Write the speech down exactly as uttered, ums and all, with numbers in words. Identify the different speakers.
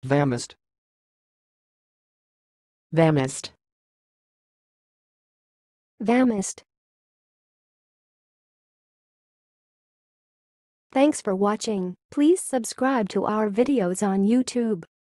Speaker 1: vamoosed,
Speaker 2: vamoosed,
Speaker 3: vamoosed. Thanks for watching. Please subscribe to our videos on YouTube.